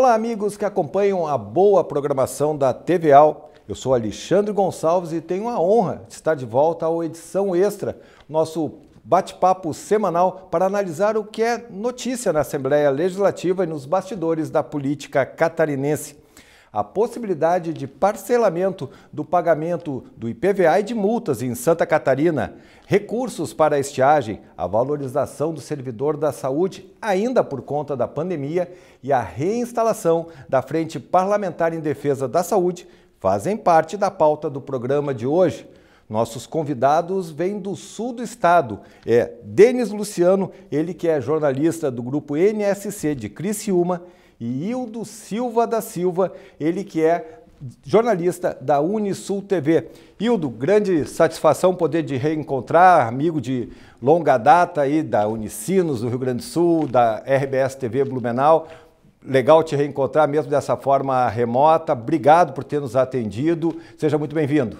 Olá, amigos que acompanham a boa programação da TVAL. Eu sou Alexandre Gonçalves e tenho a honra de estar de volta ao Edição Extra, nosso bate-papo semanal para analisar o que é notícia na Assembleia Legislativa e nos bastidores da política catarinense. A possibilidade de parcelamento do pagamento do IPVA e de multas em Santa Catarina, recursos para a estiagem, a valorização do servidor da saúde ainda por conta da pandemia e a reinstalação da Frente Parlamentar em Defesa da Saúde fazem parte da pauta do programa de hoje. Nossos convidados vêm do sul do estado, Denis Luciano, ele que é jornalista do grupo NSC de Criciúma, e Hildo Silva da Silva, ele que é jornalista da Unisul TV. Hildo, grande satisfação poder te reencontrar, amigo de longa data aí da Unicinos, do Rio Grande do Sul, da RBS TV Blumenau. Legal te reencontrar mesmo dessa forma remota. Obrigado por ter nos atendido. Seja muito bem-vindo.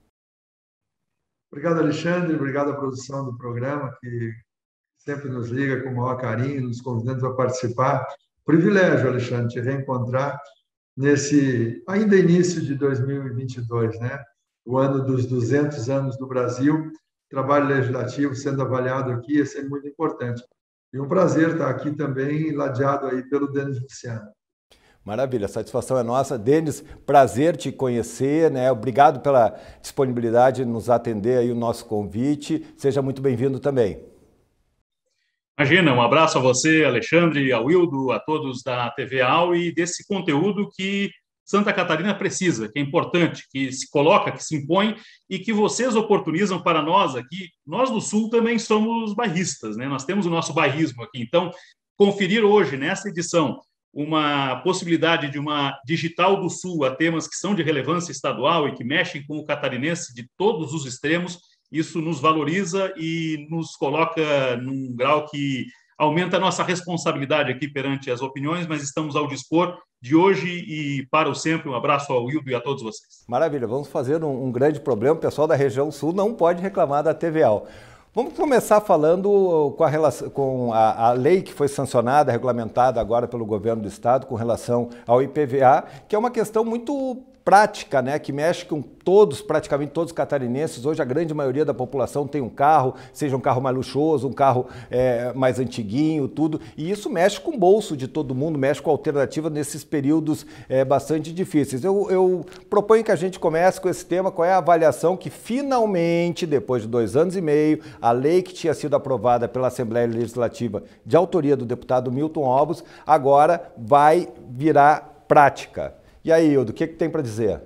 Obrigado, Alexandre. Obrigado à produção do programa, que sempre nos liga com o maior carinho, nos convidando a participar. Privilégio, Alexandre, te reencontrar nesse ainda início de 2022, né? O ano dos 200 anos do Brasil, trabalho legislativo sendo avaliado aqui, é sempre muito importante. E um prazer estar aqui também, ladeado aí pelo Denis Luciano. Maravilha, a satisfação é nossa. Denis, prazer te conhecer, né? Obrigado pela disponibilidade de nos atender aí o nosso convite. Seja muito bem-vindo também. Imagina, um abraço a você, Alexandre, ao Hildo, a todos da TVAL e desse conteúdo que Santa Catarina precisa, que é importante, que se coloca, que se impõe e que vocês oportunizam para nós aqui. Nós do Sul também somos bairristas, né? Nós temos o nosso bairrismo aqui. Então, conferir hoje, nessa edição, uma possibilidade de uma digital do Sul a temas que são de relevância estadual e que mexem com o catarinense de todos os extremos, isso nos valoriza e nos coloca num grau que aumenta a nossa responsabilidade aqui perante as opiniões, mas estamos ao dispor de hoje e para o sempre. Um abraço ao Hildo e a todos vocês. Maravilha, vamos fazer um grande problema. O pessoal da região sul não pode reclamar da TVAL. Vamos começar falando com a lei que foi sancionada, regulamentada agora pelo governo do estado com relação ao IPVA, que é uma questão muito prática, né, que mexe com todos, praticamente todos os catarinenses. Hoje a grande maioria da população tem um carro, seja um carro mais luxuoso, um carro mais antiguinho, tudo, e isso mexe com o bolso de todo mundo, mexe com a alternativa nesses períodos bastante difíceis. Eu proponho que a gente comece com esse tema, qual é a avaliação que finalmente, depois de 2 anos e meio, a lei que tinha sido aprovada pela Assembleia Legislativa de autoria do deputado Milton Obos, agora vai virar prática. E aí, Hildo, o que tem para dizer?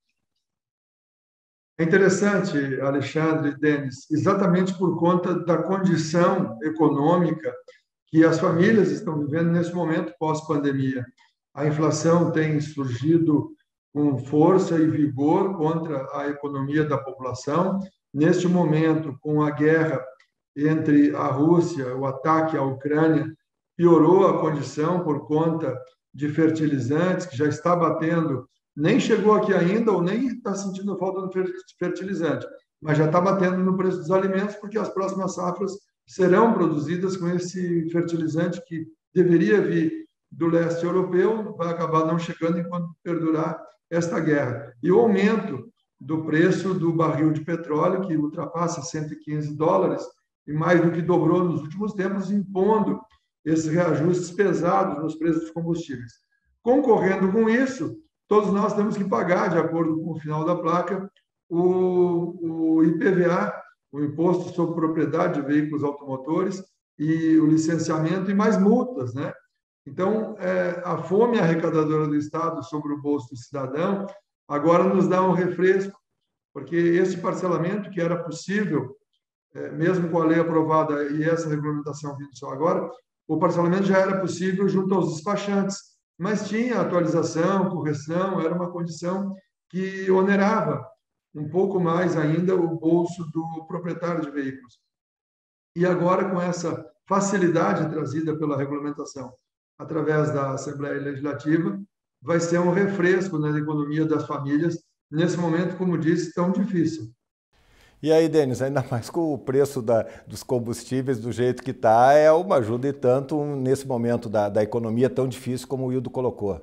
É interessante, Alexandre e Denis, exatamente por conta da condição econômica que as famílias estão vivendo nesse momento pós-pandemia. A inflação tem surgido com força e vigor contra a economia da população. Neste momento, com a guerra entre a Rússia, o ataque à Ucrânia, piorou a condição por conta de fertilizantes, que já está batendo, nem chegou aqui ainda, ou nem está sentindo falta do fertilizante, mas já está batendo no preço dos alimentos, porque as próximas safras serão produzidas com esse fertilizante que deveria vir do leste europeu, vai acabar não chegando enquanto perdurar esta guerra. E o aumento do preço do barril de petróleo, que ultrapassa $115, e mais do que dobrou nos últimos tempos, impondo esses reajustes pesados nos preços dos combustíveis. Concorrendo com isso, todos nós temos que pagar, de acordo com o final da placa, o IPVA, o Imposto sobre Propriedade de Veículos Automotores, e o licenciamento e mais multas, né? Então, a fome arrecadadora do Estado sobre o bolso do cidadão agora nos dá um refresco, porque esse parcelamento que era possível, mesmo com a lei aprovada e essa regulamentação vindo só agora, o parcelamento já era possível junto aos despachantes, mas tinha atualização, correção, era uma condição que onerava um pouco mais ainda o bolso do proprietário de veículos. E agora, com essa facilidade trazida pela regulamentação através da Assembleia Legislativa, vai ser um refresco na economia das famílias nesse momento, como disse, tão difícil. E aí, Denis, ainda mais com o preço dos combustíveis do jeito que está, é uma ajuda e tanto nesse momento da economia tão difícil como o Wildo colocou.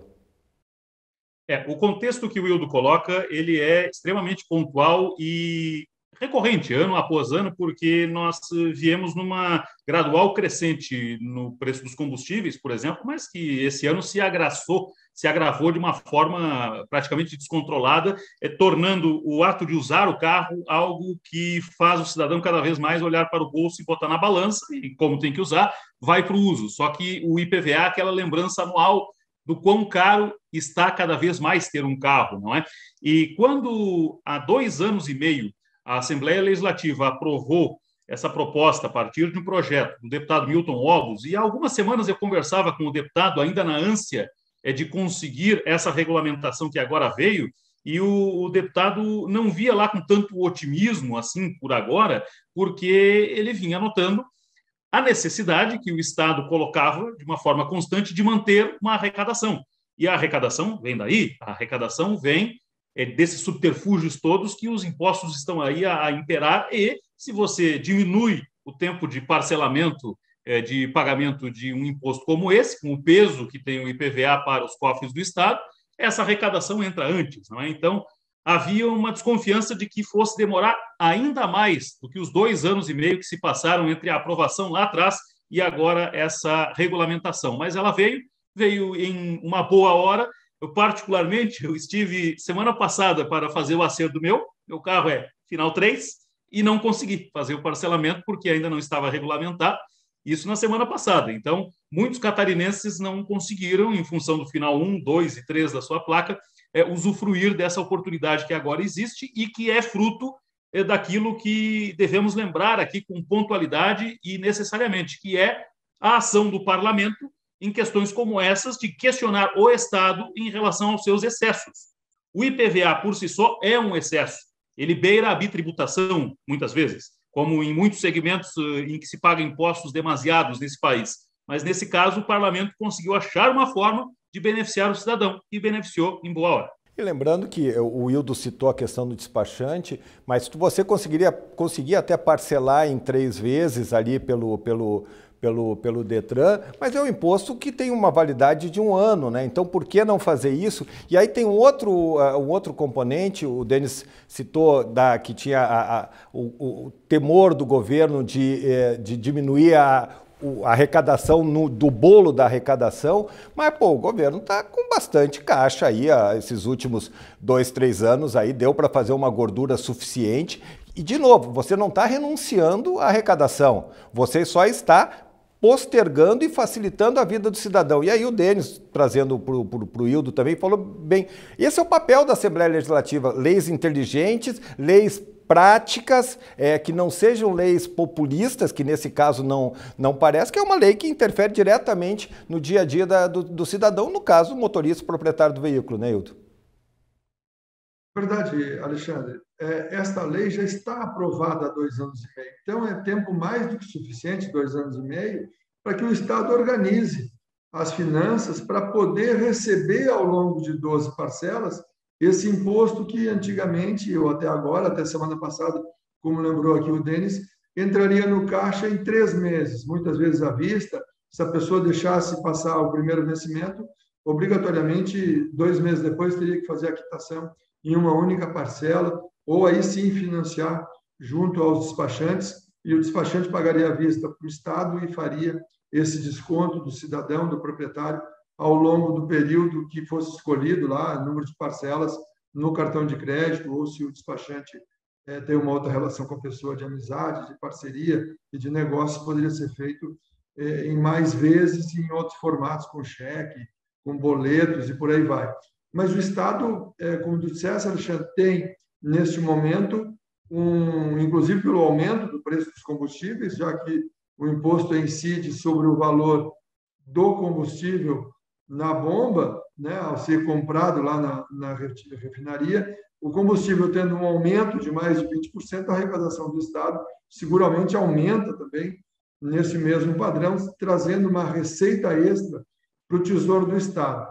O contexto que o Wildo coloca, ele é extremamente pontual e recorrente, ano após ano, porque nós viemos numa gradual crescente no preço dos combustíveis, por exemplo, mas que esse ano se agravou de uma forma praticamente descontrolada, tornando o ato de usar o carro algo que faz o cidadão cada vez mais olhar para o bolso e botar na balança, e como tem que usar, vai para o uso. Só que o IPVA, aquela lembrança anual do quão caro está cada vez mais ter um carro, não é? E quando, há 2 anos e meio, a Assembleia Legislativa aprovou essa proposta a partir de um projeto do deputado Milton Obos, e há algumas semanas eu conversava com o deputado, ainda na ânsia de conseguir essa regulamentação que agora veio, e o deputado não via lá com tanto otimismo, assim, por agora, porque ele vinha notando a necessidade que o Estado colocava de uma forma constante de manter uma arrecadação. E a arrecadação vem daí, a arrecadação vem desses subterfúgios todos que os impostos estão aí a imperar, e se você diminui o tempo de parcelamento de pagamento de um imposto como esse, com o peso que tem o IPVA para os cofres do Estado, essa arrecadação entra antes, não é? Então, havia uma desconfiança de que fosse demorar ainda mais do que os 2 anos e meio que se passaram entre a aprovação lá atrás e agora essa regulamentação. Mas ela veio em uma boa hora. Eu, particularmente, eu estive semana passada para fazer o acerto do meu carro é final 3, e não consegui fazer o parcelamento porque ainda não estava regulamentado, isso na semana passada. Então, muitos catarinenses não conseguiram, em função do final 1, 2 e 3 da sua placa, usufruir dessa oportunidade que agora existe e que é fruto daquilo que devemos lembrar aqui com pontualidade e necessariamente, que é a ação do parlamento em questões como essas de questionar o Estado em relação aos seus excessos. O IPVA, por si só, é um excesso. Ele beira a bitributação, muitas vezes, como em muitos segmentos em que se pagam impostos demasiados nesse país. Mas, nesse caso, o parlamento conseguiu achar uma forma de beneficiar o cidadão e beneficiou em boa hora. E lembrando que o Wildo citou a questão do despachante, mas você conseguia até parcelar em 3 vezes ali pelo Detran, mas é um imposto que tem uma validade de 1 ano, né? Então, por que não fazer isso? E aí tem um outro componente, o Denis citou que tinha o temor do governo de diminuir a arrecadação do bolo da arrecadação, mas o governo está com bastante caixa aí, esses últimos 2, 3 anos aí deu para fazer uma gordura suficiente. E, de novo, você não está renunciando à arrecadação, você só está postergando e facilitando a vida do cidadão. E aí o Denis, trazendo para o Wildo também, falou bem, esse é o papel da Assembleia Legislativa, leis inteligentes, leis práticas, que não sejam leis populistas, que nesse caso não parece, que é uma lei que interfere diretamente no dia a dia do cidadão, no caso, o motorista proprietário do veículo, né, Hilton? Verdade, Alexandre. Esta lei já está aprovada há 2 anos e meio. Então, é tempo mais do que suficiente, 2 anos e meio, para que o Estado organize as finanças para poder receber ao longo de 12 parcelas esse imposto que antigamente, ou até agora, até semana passada, como lembrou aqui o Denis, entraria no caixa em 3 meses, muitas vezes à vista. Se a pessoa deixasse passar o primeiro vencimento, obrigatoriamente, 2 meses depois, teria que fazer a quitação em uma única parcela, ou aí sim financiar junto aos despachantes, e o despachante pagaria à vista para o Estado e faria esse desconto do cidadão, do proprietário, ao longo do período que fosse escolhido lá, número de parcelas no cartão de crédito, ou se o despachante tem uma outra relação com a pessoa de amizade, de parceria e de negócio, poderia ser feito em mais vezes, em outros formatos, com cheque, com boletos e por aí vai. Mas o Estado, como tu disseste, Alexandre, tem, neste momento, inclusive pelo aumento do preço dos combustíveis, já que o imposto incide sobre o valor do combustível na bomba, né, ao ser comprado lá na refinaria, o combustível tendo um aumento de mais de 20%, a arrecadação do Estado seguramente aumenta também nesse mesmo padrão, trazendo uma receita extra para o Tesouro do Estado.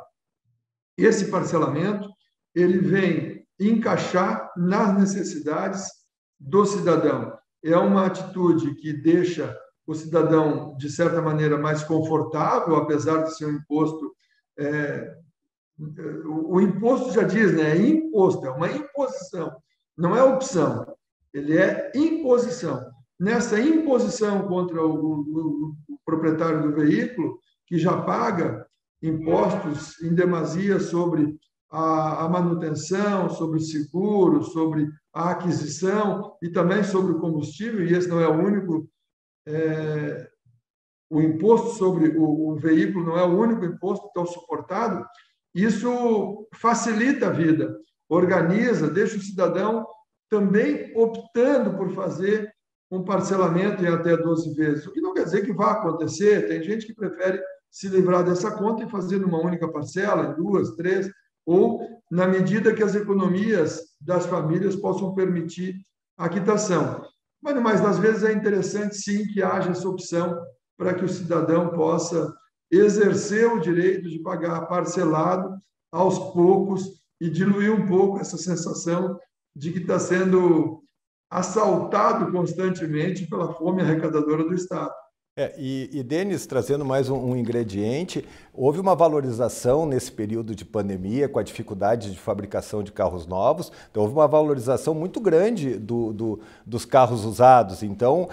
Esse parcelamento ele vem encaixar nas necessidades do cidadão. É uma atitude que deixa o cidadão, de certa maneira, mais confortável, apesar de ser um imposto. O imposto já diz, né? É imposto, é uma imposição, não é opção, ele é imposição. Nessa imposição contra o proprietário do veículo, que já paga impostos em demasia sobre a manutenção, sobre o seguro, sobre a aquisição e também sobre o combustível, e esse não é o único, o imposto sobre o veículo não é o único imposto tão suportado, isso facilita a vida, organiza, deixa o cidadão também optando por fazer um parcelamento em até 12 vezes. O que não quer dizer que vá acontecer, tem gente que prefere se livrar dessa conta e fazer numa única parcela, em duas, três, ou na medida que as economias das famílias possam permitir a quitação. Mas das vezes é interessante, sim, que haja essa opção para que o cidadão possa exercer o direito de pagar parcelado aos poucos e diluir um pouco essa sensação de que está sendo assaltado constantemente pela fome arrecadadora do Estado. Denis, trazendo mais um ingrediente, houve uma valorização nesse período de pandemia, com a dificuldade de fabricação de carros novos, então houve uma valorização muito grande dos carros usados. Então,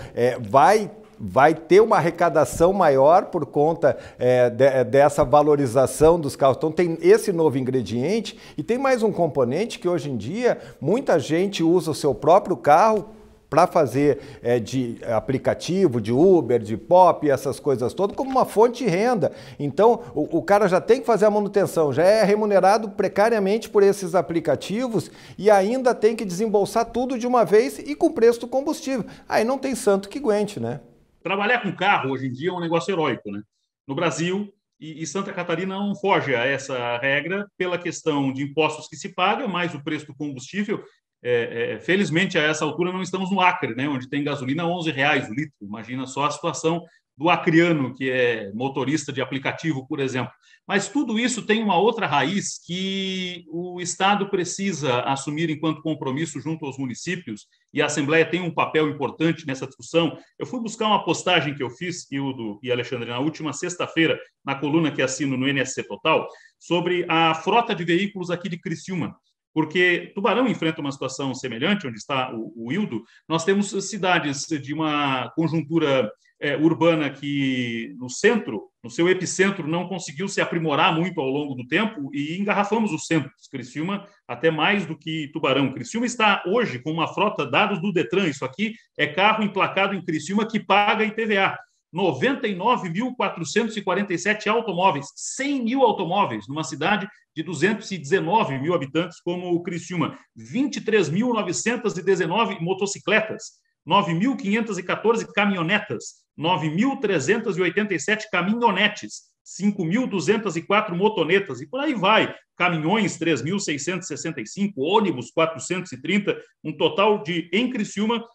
vai ter uma arrecadação maior por conta dessa valorização dos carros. Então tem esse novo ingrediente e tem mais um componente que hoje em dia muita gente usa o seu próprio carro para fazer de aplicativo, de Uber, de Pop, essas coisas todas, como uma fonte de renda. Então, o cara já tem que fazer a manutenção, já é remunerado precariamente por esses aplicativos e ainda tem que desembolsar tudo de uma vez e com o preço do combustível. Aí não tem santo que aguente, né? Trabalhar com carro hoje em dia é um negócio heróico, né? No Brasil, e Santa Catarina não foge a essa regra pela questão de impostos que se paga, mais o preço do combustível. Felizmente, a essa altura, não estamos no Acre, né, onde tem gasolina a R$11 o litro. Imagina só a situação do acreano, que é motorista de aplicativo, por exemplo. Mas tudo isso tem uma outra raiz que o Estado precisa assumir enquanto compromisso junto aos municípios, e a Assembleia tem um papel importante nessa discussão. Eu fui buscar uma postagem que eu fiz, Hildo e Alexandre, na última sexta-feira, na coluna que assino no NSC Total, sobre a frota de veículos aqui de Criciúma. Porque Tubarão enfrenta uma situação semelhante, onde está o Hildo. Nós temos cidades de uma conjuntura urbana que, no centro, no seu epicentro, não conseguiu se aprimorar muito ao longo do tempo e engarrafamos os centros. Criciúma, até mais do que Tubarão. Criciúma está hoje com uma frota, dados do Detran, isso aqui é carro emplacado em Criciúma que paga IPVA. 99.447 automóveis, 100 mil automóveis, numa cidade de 219 mil habitantes como o Criciúma, 23.919 motocicletas, 9.514 caminhonetas, 9.387 caminhonetes, 5.204 motonetas, e por aí vai. Caminhões, 3.665, ônibus, 430, um total de, em Criciúma,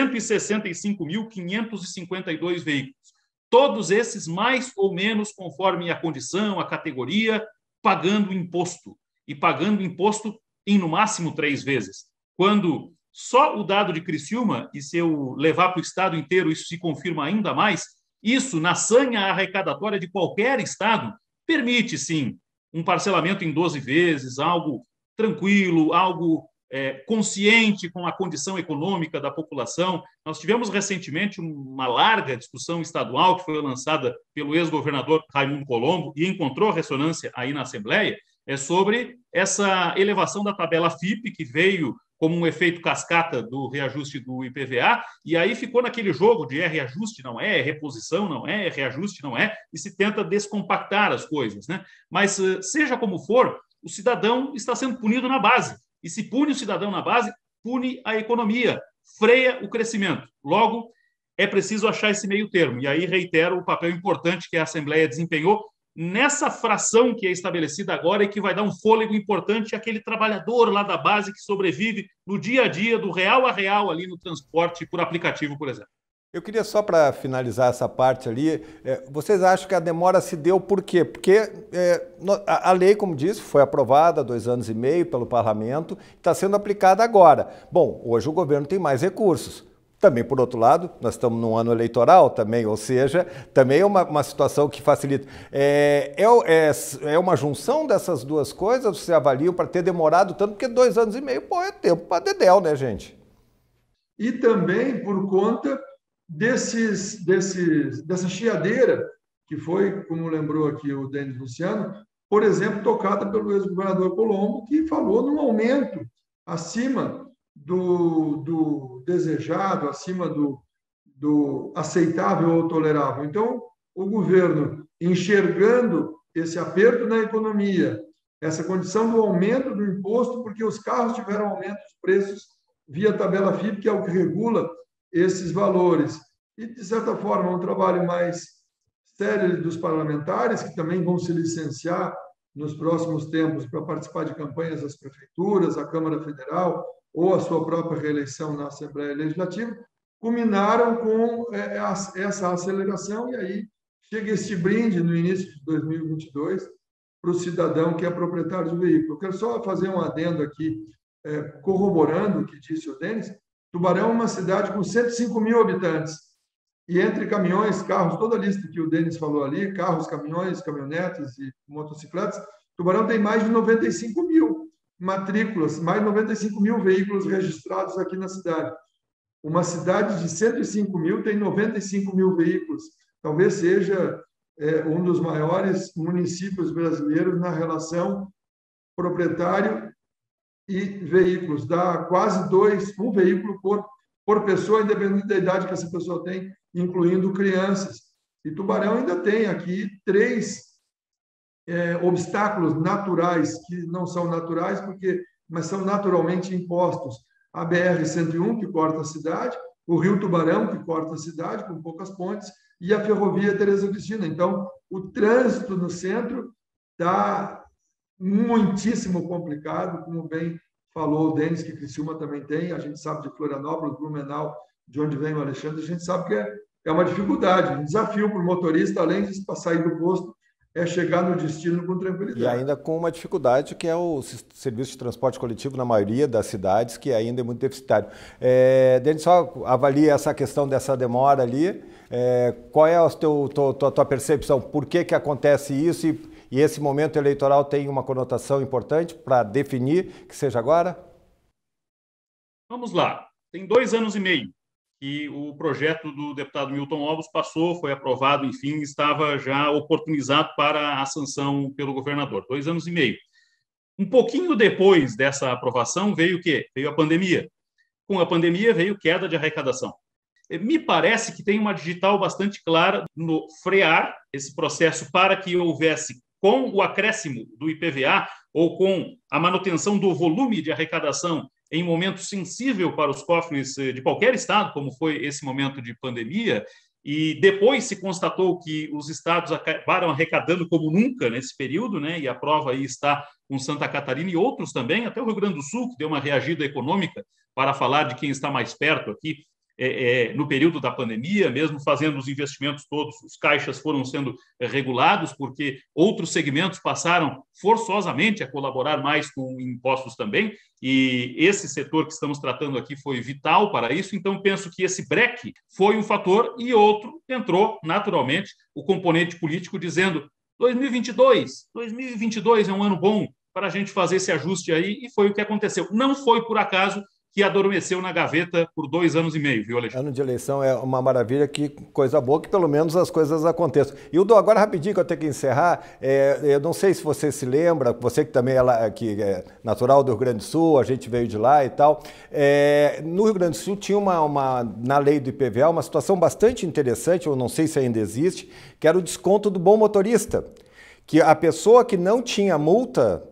165.552 veículos. Todos esses, mais ou menos, conforme a condição, a categoria, pagando imposto. E pagando imposto em, no máximo, 3 vezes. Quando só o dado de Criciúma, e se eu levar para o estado inteiro, isso se confirma ainda mais, isso, na sanha arrecadatória de qualquer estado, permite, sim, um parcelamento em 12 vezes, algo tranquilo, algo consciente com a condição econômica da população. Nós tivemos recentemente uma larga discussão estadual que foi lançada pelo ex-governador Raimundo Colombo e encontrou ressonância aí na Assembleia, sobre essa elevação da tabela FIPE, que veio como um efeito cascata do reajuste do IPVA, e aí ficou naquele jogo de reajuste não é, reposição não é, reajuste não é, e se tenta descompactar as coisas, né? Mas, seja como for, o cidadão está sendo punido na base. E se pune o cidadão na base, pune a economia, freia o crescimento. Logo, é preciso achar esse meio termo. E aí reitero o papel importante que a Assembleia desempenhou nessa fração que é estabelecida agora e que vai dar um fôlego importante àquele trabalhador lá da base que sobrevive no dia a dia, do real a real, ali no transporte por aplicativo, por exemplo. Eu queria só para finalizar essa parte ali, vocês acham que a demora se deu por quê? Porque a lei, como disse, foi aprovada há 2 anos e meio pelo parlamento, está sendo aplicada agora. Bom, hoje o governo tem mais recursos. Também, por outro lado, nós estamos num ano eleitoral também, ou seja, também é uma situação que facilita. É uma junção dessas duas coisas, você avalia para ter demorado tanto, porque 2 anos e meio, pô, é tempo para dedéu, né, gente? E também por conta dessa chiadeira, que foi, como lembrou aqui o Denis Luciano, por exemplo, tocada pelo ex-governador Colombo, que falou num aumento acima do desejado, acima do aceitável ou tolerável. Então, o governo, enxergando esse aperto na economia, essa condição do aumento do imposto, porque os carros tiveram aumento de preços via tabela FIPE, que é o que regula esses valores. E, de certa forma, um trabalho mais sério dos parlamentares, que também vão se licenciar nos próximos tempos para participar de campanhas das prefeituras, a Câmara Federal ou a sua própria reeleição na Assembleia Legislativa, culminaram com essa aceleração, e aí chega este brinde no início de 2022 para o cidadão que é proprietário de veículo. Eu quero só fazer um adendo aqui, corroborando o que disse o Denis. Tubarão é uma cidade com 105 mil habitantes, e entre caminhões, carros, toda a lista que o Denis falou ali, carros, caminhões, caminhonetes e motocicletas, Tubarão tem mais de 95 mil matrículas, mais de 95 mil veículos registrados aqui na cidade. Uma cidade de 105 mil tem 95 mil veículos. Talvez seja um dos maiores municípios brasileiros na relação proprietário e veículos. Dá quase um veículo por pessoa, independente da idade que essa pessoa tem, incluindo crianças. E Tubarão ainda tem aqui 3 obstáculos naturais, que não são naturais, mas são naturalmente impostos. A BR-101, que corta a cidade, o Rio Tubarão, que corta a cidade, com poucas pontes, e a ferrovia Teresa Cristina. Então, o trânsito no centro está muitíssimo complicado, como bem falou o Denis, que Criciúma também tem, a gente sabe de Florianópolis, Blumenau, de onde vem o Alexandre, a gente sabe que é uma dificuldade, um desafio para o motorista, além de sair do posto, é chegar no destino com tranquilidade. E ainda com uma dificuldade que é o serviço de transporte coletivo na maioria das cidades, que ainda é muito deficitário. Denis, só avalia essa questão dessa demora ali, qual é a tua percepção? Por que acontece isso e esse momento eleitoral tem uma conotação importante para definir que seja agora? Vamos lá. Tem 2 anos e meio que o projeto do deputado Milton Ovos passou, foi aprovado, enfim, estava já oportunizado para a sanção pelo governador. 2 anos e meio. Um pouquinho depois dessa aprovação veio o quê? Veio a pandemia. Com a pandemia veio queda de arrecadação. Me parece que tem uma digital bastante clara no frear esse processo para que houvesse, com o acréscimo do IPVA ou com a manutenção do volume de arrecadação em momento sensível para os cofres de qualquer estado, como foi esse momento de pandemia, e depois se constatou que os estados acabaram arrecadando como nunca nesse período, né? E a prova aí está com Santa Catarina e outros também, até o Rio Grande do Sul, que deu uma reagida econômica, para falar de quem está mais perto aqui, no período da pandemia, mesmo fazendo os investimentos todos, os caixas foram sendo regulados, porque outros segmentos passaram forçosamente a colaborar mais com impostos também, e esse setor que estamos tratando aqui foi vital para isso. Então, penso que esse breque foi um fator, e outro entrou, naturalmente, o componente político dizendo 2022 é um ano bom para a gente fazer esse ajuste aí, e foi o que aconteceu. Não foi por acaso que adormeceu na gaveta por 2 anos e meio, viu, Alexandre? Ano de eleição é uma maravilha, que coisa boa, que pelo menos as coisas aconteçam. Hildo, agora rapidinho que eu tenho que encerrar, eu não sei se você se lembra, você que também que é natural do Rio Grande do Sul, a gente veio de lá e tal, no Rio Grande do Sul tinha na lei do IPVA uma situação bastante interessante, eu não sei se ainda existe, que era o desconto do bom motorista, que a pessoa que não tinha multa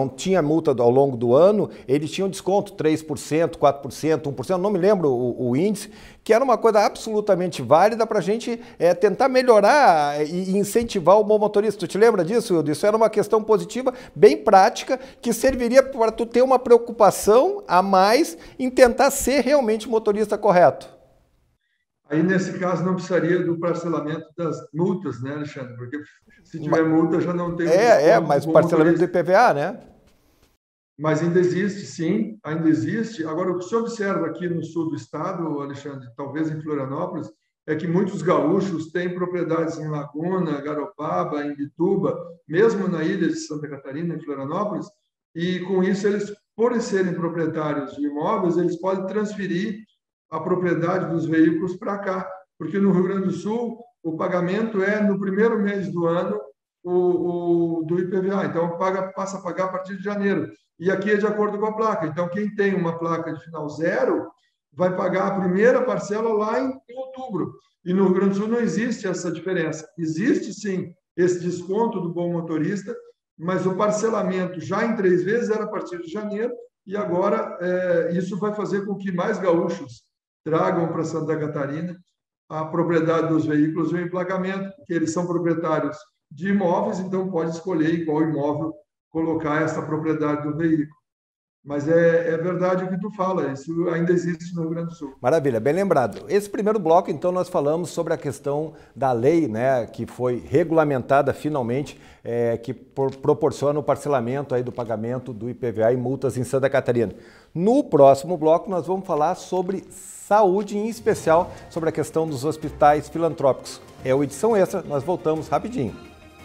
ao longo do ano, eles tinham desconto 3%, 4%, 1%, não me lembro o índice, que era uma coisa absolutamente válida para a gente tentar melhorar e incentivar o bom motorista. Tu te lembra disso, Hildo? Isso era uma questão positiva, bem prática, que serviria para tu ter uma preocupação a mais em tentar ser realmente motorista correto. Aí, nesse caso, não precisaria do parcelamento das multas, né, Alexandre? Porque se tiver multa, já não tem o desconto Mas do o bom parcelamento do motorista. IPVA, né? Mas ainda existe, sim, ainda existe. Agora, o que se observa aqui no sul do estado, Alexandre, talvez em Florianópolis, é que muitos gaúchos têm propriedades em Laguna, Garopaba, em Bituba, mesmo na ilha de Santa Catarina, em Florianópolis, e com isso eles, por serem proprietários de imóveis, eles podem transferir a propriedade dos veículos para cá, porque no Rio Grande do Sul o pagamento é no primeiro mês do ano do IPVA, então passa a pagar a partir de janeiro. E aqui é de acordo com a placa. Então, quem tem uma placa de final 0 vai pagar a primeira parcela lá em outubro. E no Rio Grande do Sul não existe essa diferença. Existe, sim, esse desconto do bom motorista, mas o parcelamento já em 3 vezes era a partir de janeiro, e agora isso vai fazer com que mais gaúchos tragam para Santa Catarina a propriedade dos veículos e o emplacamento, porque eles são proprietários de imóveis, então pode escolher em qual imóvel colocar essa propriedade do veículo. Mas é verdade o que tu fala, isso ainda existe no Rio Grande do Sul. Maravilha, bem lembrado. Esse primeiro bloco, então, nós falamos sobre a questão da lei, né, que foi regulamentada finalmente, que proporciona o parcelamento aí do pagamento do IPVA e multas em Santa Catarina. No próximo bloco, nós vamos falar sobre saúde, em especial sobre a questão dos hospitais filantrópicos. É o Edição Extra, nós voltamos rapidinho.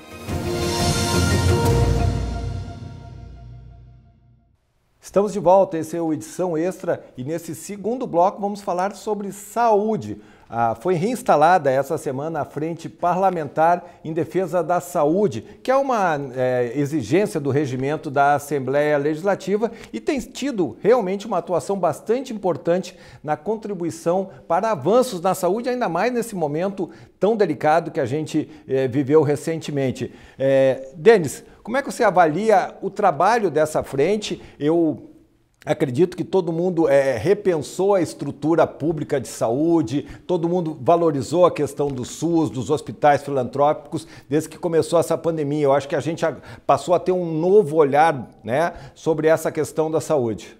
Estamos de volta, esse é o Edição Extra e nesse segundo bloco vamos falar sobre saúde. Foi reinstalada essa semana a Frente Parlamentar em Defesa da Saúde, que é uma exigência do regimento da Assembleia Legislativa e tem tido realmente uma atuação bastante importante na contribuição para avanços na saúde, ainda mais nesse momento tão delicado que a gente viveu recentemente. Denis, como é que você avalia o trabalho dessa frente? Eu acredito que todo mundo repensou a estrutura pública de saúde, todo mundo valorizou a questão do SUS, dos hospitais filantrópicos, desde que começou essa pandemia. Eu acho que a gente passou a ter um novo olhar, né, sobre essa questão da saúde.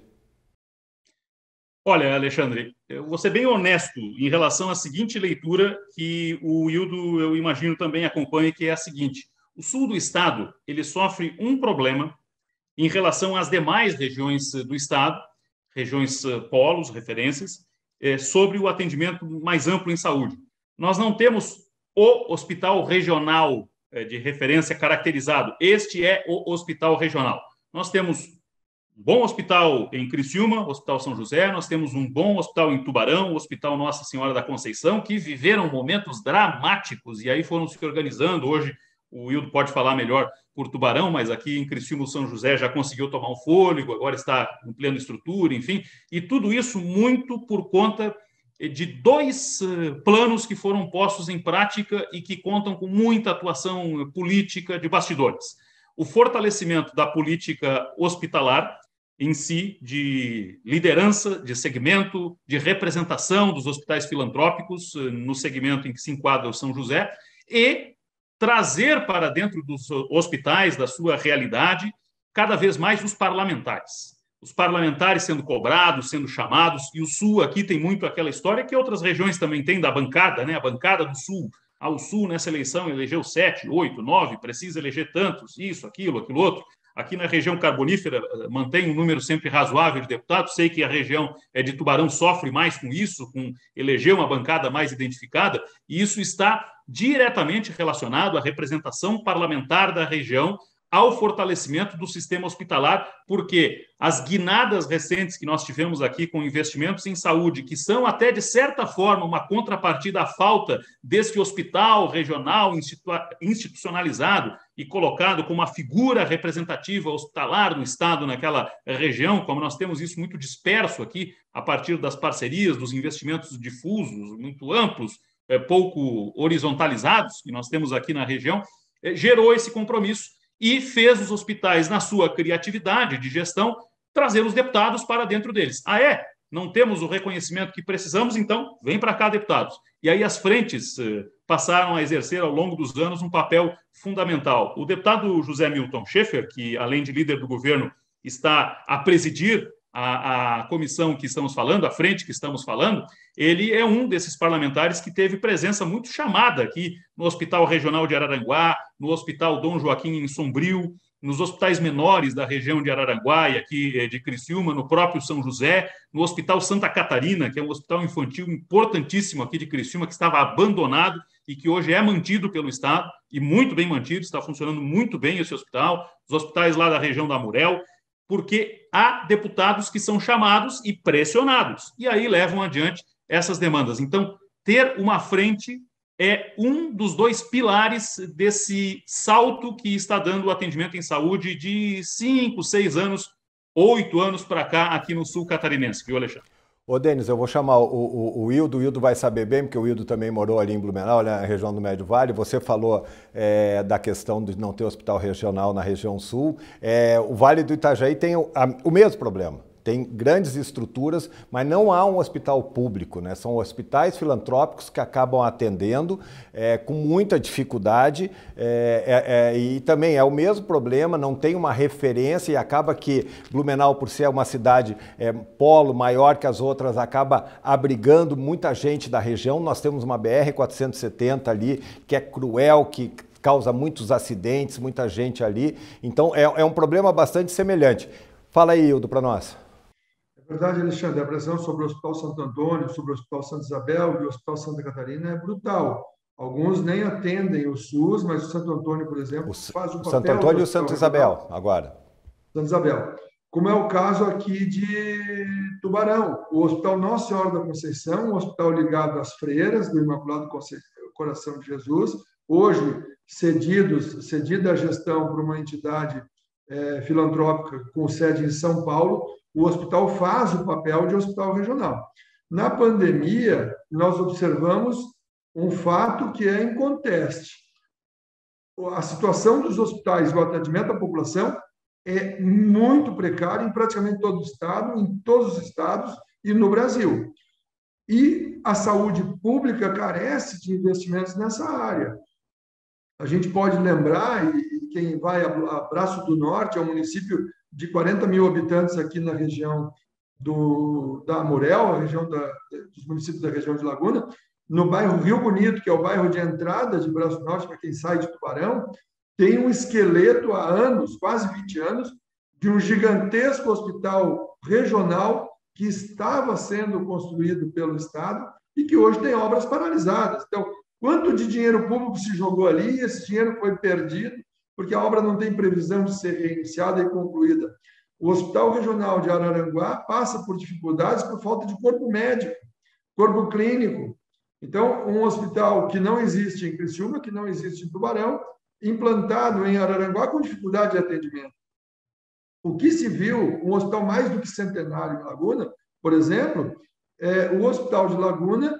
Olha, Alexandre, eu vou ser bem honesto em relação à seguinte leitura que o Hildo, eu imagino, também acompanha, que é a seguinte: o sul do estado ele sofre um problema em relação às demais regiões do estado, regiões polos, referências, sobre o atendimento mais amplo em saúde. Nós não temos o hospital regional de referência caracterizado. Este é o hospital regional. Nós temos um bom hospital em Criciúma, o Hospital São José, nós temos um bom hospital em Tubarão, o Hospital Nossa Senhora da Conceição, que viveram momentos dramáticos e aí foram se organizando. Hoje o Hildo pode falar melhor por Tubarão, mas aqui em Criciúma o São José já conseguiu tomar um fôlego, agora está em plena estrutura, enfim, e tudo isso muito por conta de 2 planos que foram postos em prática e que contam com muita atuação política de bastidores. O fortalecimento da política hospitalar em si, de liderança, de segmento, de representação dos hospitais filantrópicos no segmento em que se enquadra o São José, e trazer para dentro dos hospitais, da sua realidade, cada vez mais os parlamentares. Os parlamentares sendo cobrados, sendo chamados, e o Sul aqui tem muito aquela história que outras regiões também têm da bancada, né? A bancada do Sul. O Sul, nessa eleição, elegeu 7, 8, 9, precisa eleger tantos, isso, aquilo, aquilo outro. Aqui na região carbonífera mantém um número sempre razoável de deputados. Sei que a região de Tubarão sofre mais com isso, com eleger uma bancada mais identificada, e isso está diretamente relacionado à representação parlamentar da região, ao fortalecimento do sistema hospitalar, porque as guinadas recentes que nós tivemos aqui com investimentos em saúde, que são até, de certa forma, uma contrapartida à falta desse hospital regional institucionalizado e colocado como uma figura representativa hospitalar do Estado naquela região, como nós temos isso muito disperso aqui, a partir das parcerias, dos investimentos difusos, muito amplos, pouco horizontalizados, que nós temos aqui na região, gerou esse compromisso e fez os hospitais, na sua criatividade de gestão, trazer os deputados para dentro deles. Não temos o reconhecimento que precisamos, então vem para cá, deputados. E aí as frentes passaram a exercer ao longo dos anos um papel fundamental. O deputado José Milton Schaefer, que além de líder do governo está a presidir a comissão que estamos falando, a frente que estamos falando, ele é um desses parlamentares que teve presença muito chamada aqui no Hospital Regional de Araranguá, no Hospital Dom Joaquim em Sombrio, nos hospitais menores da região de Araranguá e aqui de Criciúma, no próprio São José, no Hospital Santa Catarina, que é um hospital infantil importantíssimo aqui de Criciúma, que estava abandonado e que hoje é mantido pelo Estado, e muito bem mantido, está funcionando muito bem esse hospital, os hospitais lá da região da Amurel, porque há deputados que são chamados e pressionados, e aí levam adiante essas demandas. Então, ter uma frente é um dos dois pilares desse salto que está dando o atendimento em saúde de 5, 6 anos, 8 anos para cá, aqui no sul catarinense, viu, Alexandre? Ô, Denis, eu vou chamar o Wildo. O Wildo vai saber bem, porque o Wildo também morou ali em Blumenau, na região do Médio Vale. Você falou da questão de não ter hospital regional na região sul. O Vale do Itajaí tem o mesmo problema. Tem grandes estruturas, mas não há um hospital público, né? São hospitais filantrópicos que acabam atendendo com muita dificuldade e também é o mesmo problema, não tem uma referência e acaba que Blumenau, por ser uma cidade polo maior que as outras, acaba abrigando muita gente da região. Nós temos uma BR-470 ali que é cruel, que causa muitos acidentes, muita gente ali. Então é um problema bastante semelhante. Fala aí, Hildo, para nós. É verdade, Alexandre, a pressão sobre o Hospital Santo Antônio, sobre o Hospital Santa Isabel e o Hospital Santa Catarina é brutal. Alguns nem atendem o SUS, mas o Santo Antônio, por exemplo, faz o papel... Santo Antônio e o Santa Isabel, agora. Santa Isabel. Como é o caso aqui de Tubarão, o Hospital Nossa Senhora da Conceição, um hospital ligado às freiras do Imaculado Coração de Jesus, hoje cedida a gestão por uma entidade filantrópica com sede em São Paulo, o hospital faz o papel de hospital regional. Na pandemia, nós observamos um fato que é inconteste. A situação dos hospitais, o atendimento à população é muito precário em praticamente todo o estado, em todos os estados e no Brasil. E a saúde pública carece de investimentos nessa área. A gente pode lembrar, e quem vai a Braço do Norte, é um município de 40 mil habitantes aqui na região da Amurel, a região dos municípios da região de Laguna, no bairro Rio Bonito, que é o bairro de entrada de Braço do Norte, para quem sai de Tubarão, tem um esqueleto há anos, quase 20 anos, de um gigantesco hospital regional que estava sendo construído pelo Estado e que hoje tem obras paralisadas. Então, quanto de dinheiro público se jogou ali e esse dinheiro foi perdido porque a obra não tem previsão de ser reiniciada e concluída. O Hospital Regional de Araranguá passa por dificuldades por falta de corpo médico, corpo clínico. Então, um hospital que não existe em Criciúma, que não existe em Tubarão, implantado em Araranguá com dificuldade de atendimento. O que se viu, um hospital mais do que centenário em Laguna, por exemplo, o Hospital de Laguna,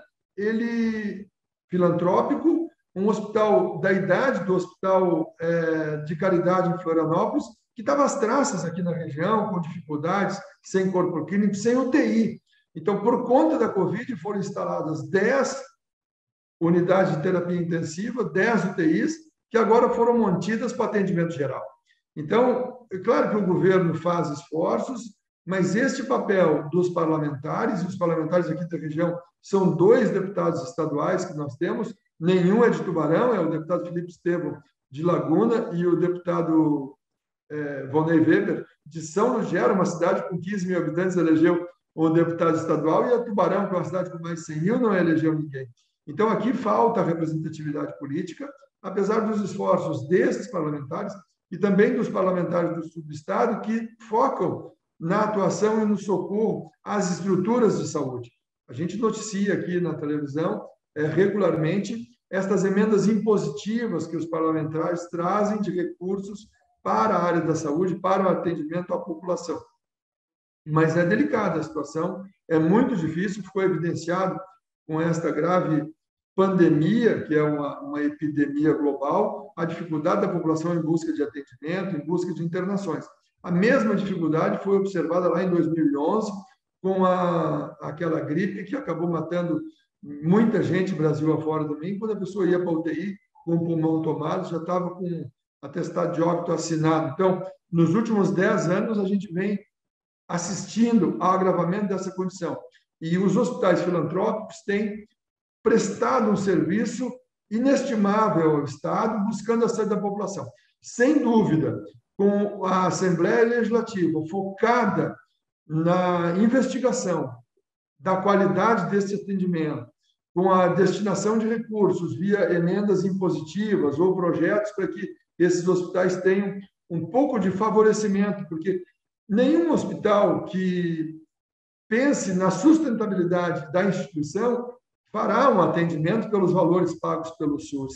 ele filantrópico, um hospital da idade do Hospital de Caridade em Florianópolis, que estava às traças aqui na região, com dificuldades, sem corpo clínico, sem UTI. Então, por conta da Covid, foram instaladas 10 unidades de terapia intensiva, 10 UTIs, que agora foram mantidas para atendimento geral. Então, é claro que o governo faz esforços, mas este papel dos parlamentares, e os parlamentares aqui da região são 2 deputados estaduais que nós temos, nenhum é de Tubarão, é o deputado Felipe Estevão de Laguna e o deputado Volney Weber de São Lugero, uma cidade com 15 mil habitantes, elegeu um deputado estadual, e a Tubarão, que é uma cidade com mais de 100 mil, não elegeu ninguém. Então, aqui falta representatividade política, apesar dos esforços desses parlamentares e também dos parlamentares do sul do estado, que focam na atuação e no socorro às estruturas de saúde. A gente noticia aqui na televisão regularmente estas emendas impositivas que os parlamentares trazem de recursos para a área da saúde, para o atendimento à população. Mas é delicada a situação, é muito difícil, ficou evidenciado com esta grave pandemia, que é uma epidemia global, a dificuldade da população em busca de atendimento, em busca de internações. A mesma dificuldade foi observada lá em 2011, com aquela gripe que acabou matando muita gente Brasil afora também, quando a pessoa ia para a UTI com o pulmão tomado, já estava com atestado de óbito assinado. Então, nos últimos 10 anos, a gente vem assistindo ao agravamento dessa condição. E os hospitais filantrópicos têm prestado um serviço inestimável ao Estado, buscando a saúde da população. Sem dúvida, com a Assembleia Legislativa focada na investigação da qualidade desse atendimento, com a destinação de recursos via emendas impositivas ou projetos para que esses hospitais tenham um pouco de favorecimento, porque nenhum hospital que pense na sustentabilidade da instituição fará um atendimento pelos valores pagos pelo SUS,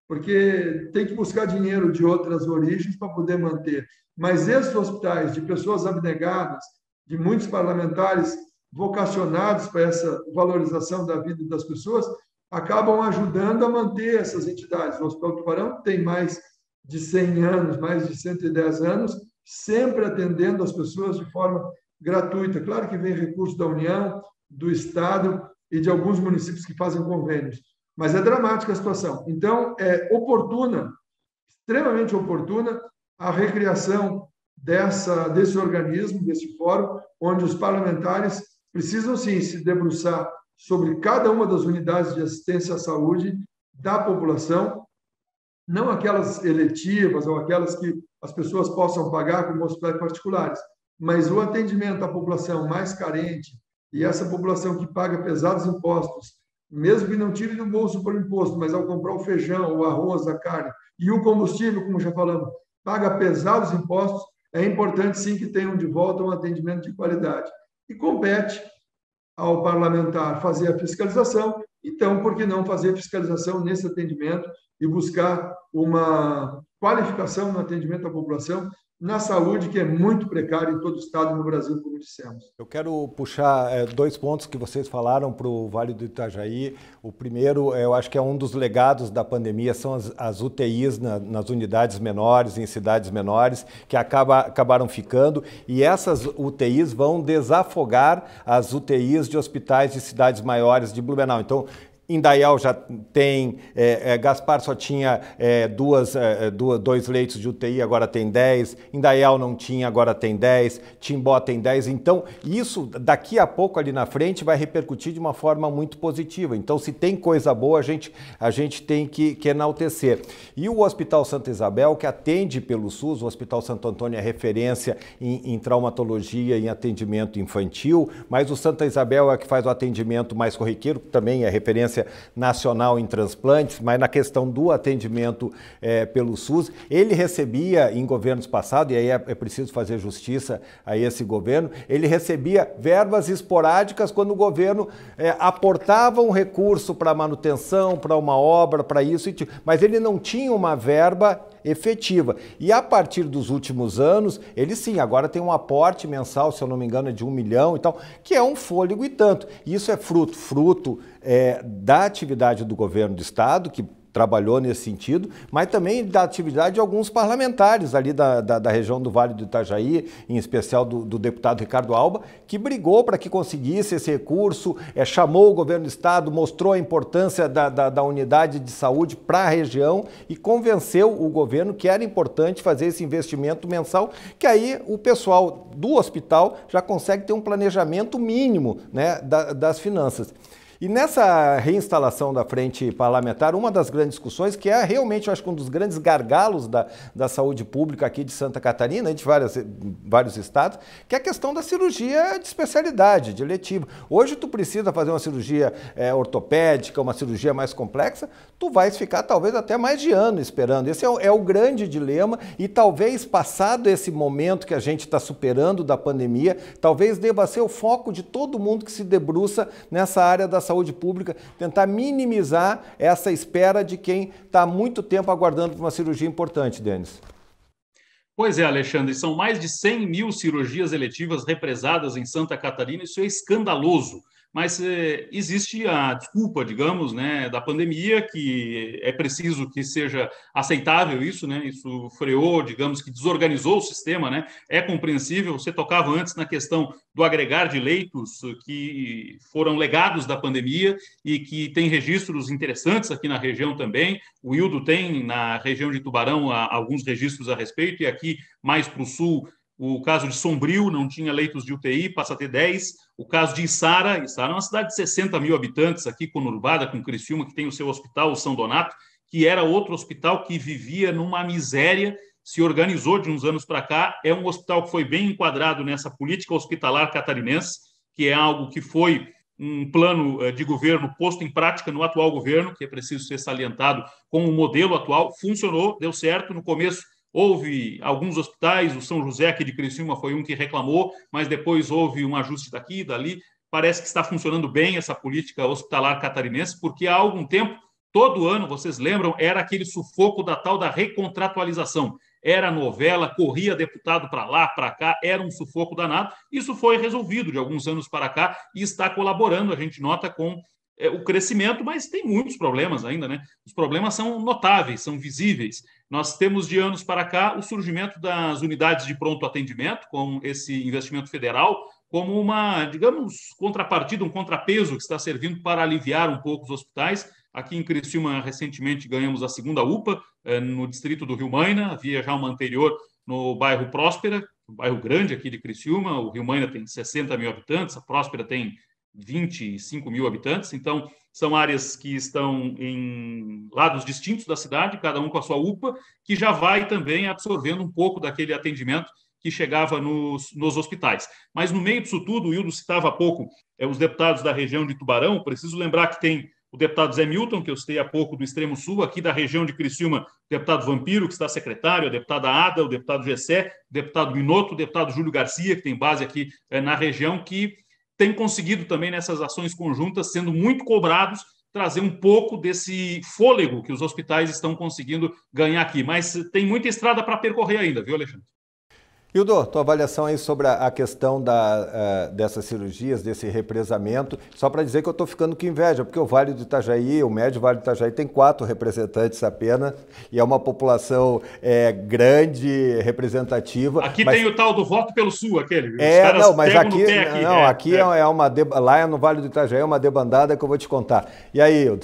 porque tem que buscar dinheiro de outras origens para poder manter. Mas esses hospitais de pessoas abnegadas, de muitos parlamentares vocacionados para essa valorização da vida das pessoas, acabam ajudando a manter essas entidades. O Hospital Tubarão tem mais de 100 anos, mais de 110 anos, sempre atendendo as pessoas de forma gratuita. Claro que vem recurso da União, do Estado e de alguns municípios que fazem convênios, mas é dramática a situação. Então, é oportuna, extremamente oportuna, a recriação desse organismo, desse fórum, onde os parlamentares precisam, sim, se debruçar sobre cada uma das unidades de assistência à saúde da população, não aquelas eletivas ou aquelas que as pessoas possam pagar como hospitais particulares, mas o atendimento à população mais carente e essa população que paga pesados impostos, mesmo que não tire do bolso por imposto, mas ao comprar o feijão, o arroz, a carne e o combustível, como já falamos, paga pesados impostos, é importante, sim, que tenham de volta um atendimento de qualidade. E compete ao parlamentar fazer a fiscalização, então, por que não fazer fiscalização nesse atendimento e buscar uma qualificação no atendimento à população na saúde, que é muito precária em todo o estado no Brasil, como dissemos. Eu quero puxar dois pontos que vocês falaram para o Vale do Itajaí. O primeiro, eu acho que é um dos legados da pandemia, são as UTIs nas unidades menores, em cidades menores, que acabaram ficando, e essas UTIs vão desafogar as UTIs de hospitais de cidades maiores de Blumenau. Então, Indaial já tem, Gaspar só tinha dois leitos de UTI, agora tem 10, Indaial não tinha, agora tem 10, Timbó tem 10, então isso daqui a pouco ali na frente vai repercutir de uma forma muito positiva. Então se tem coisa boa, a gente tem que enaltecer. E o Hospital Santa Isabel, que atende pelo SUS, o Hospital Santo Antônio é referência em traumatologia, em atendimento infantil, mas o Santa Isabel é que faz o atendimento mais corriqueiro, que também é referência nacional em transplantes, mas na questão do atendimento pelo SUS, ele recebia em governos passados, e aí é preciso fazer justiça a esse governo, ele recebia verbas esporádicas quando o governo aportava um recurso para manutenção, para uma obra, para isso, mas ele não tinha uma verba efetiva. E a partir dos últimos anos, ele sim, agora tem um aporte mensal, se eu não me engano, é de 1 milhão e tal, que é um fôlego e tanto. Isso é fruto da atividade do governo do estado, que trabalhou nesse sentido, mas também da atividade de alguns parlamentares ali da região do Vale do Itajaí, em especial do deputado Ricardo Alba, que brigou para que conseguisse esse recurso, chamou o governo do estado, mostrou a importância da unidade de saúde para a região e convenceu o governo que era importante fazer esse investimento mensal, que aí o pessoal do hospital já consegue ter um planejamento mínimo, né, das finanças. E nessa reinstalação da frente parlamentar, uma das grandes discussões, que é realmente, eu acho que um dos grandes gargalos da saúde pública aqui de Santa Catarina, de vários estados, que é a questão da cirurgia de especialidade, de eletiva. Hoje tu precisa fazer uma cirurgia ortopédica, uma cirurgia mais complexa, tu vais ficar talvez até mais de ano esperando. Esse é o grande dilema e talvez passado esse momento que a gente está superando da pandemia, talvez deva ser o foco de todo mundo que se debruça nessa área da saúde pública, tentar minimizar essa espera de quem está há muito tempo aguardando por uma cirurgia importante, Denis. Pois é, Alexandre, são mais de 100 mil cirurgias eletivas represadas em Santa Catarina, isso é escandaloso. Mas existe a desculpa, digamos, né, da pandemia, que é preciso que seja aceitável isso, né? Isso freou, digamos, que desorganizou o sistema, né? É compreensível. Você tocava antes na questão do agregar de leitos que foram legados da pandemia e que tem registros interessantes aqui na região também. O Wildo tem, na região de Tubarão, alguns registros a respeito, e aqui mais para o sul O caso de Sombrio não tinha leitos de UTI, passa a ter 10. O caso de Içara é uma cidade de 60 mil habitantes, aqui conurbada com Criciúma, que tem o seu hospital, o São Donato, que era outro hospital que vivia numa miséria, se organizou de uns anos para cá. É um hospital que foi bem enquadrado nessa política hospitalar catarinense, que é algo que foi um plano de governo posto em prática no atual governo, que é preciso ser salientado com o modelo atual. Funcionou, deu certo. No começo houve alguns hospitais, o São José aqui de Criciúma foi um que reclamou, mas depois houve um ajuste daqui e dali. Parece que está funcionando bem essa política hospitalar catarinense, porque há algum tempo, todo ano, vocês lembram, era aquele sufoco da tal da recontratualização. Era novela, corria deputado para lá, para cá, era um sufoco danado. Isso foi resolvido de alguns anos para cá e está colaborando, a gente nota, com o crescimento, mas tem muitos problemas ainda, né? Os problemas são notáveis, são visíveis. Nós temos de anos para cá o surgimento das unidades de pronto atendimento, com esse investimento federal, como uma, digamos, contrapartida, um contrapeso que está servindo para aliviar um pouco os hospitais. Aqui em Criciúma, recentemente, ganhamos a segunda UPA, no distrito do Rio Maina. Havia já uma anterior no bairro Próspera, um bairro grande aqui de Criciúma. O Rio Maina tem 60 mil habitantes, a Próspera tem 25 mil habitantes. Então, são áreas que estão em lados distintos da cidade, cada um com a sua UPA, que já vai também absorvendo um pouco daquele atendimento que chegava nos hospitais. Mas no meio disso tudo, o Hildo citava há pouco os deputados da região de Tubarão. Preciso lembrar que tem o deputado Zé Milton, que eu citei há pouco, do extremo sul, aqui da região de Criciúma, o deputado Vampiro, que está secretário, a deputada Ada, o deputado Gessé, o deputado Minotto, o deputado Júlio Garcia, que tem base aqui na região, que tem conseguido também nessas ações conjuntas, sendo muito cobrados, trazer um pouco desse fôlego que os hospitais estão conseguindo ganhar aqui. Mas tem muita estrada para percorrer ainda, viu, Alexandre? Hildo, tua avaliação aí sobre a questão dessas cirurgias, desse represamento, só para dizer que eu estou ficando com inveja, porque o Vale do Itajaí, o Médio Vale do Itajaí tem 4 representantes apenas, e é uma população grande, representativa. Aqui mas... tem o tal do voto pelo Sul, aquele. Não, mas aqui, lá no Vale do Itajaí é uma debandada que eu vou te contar. E aí, Hildo?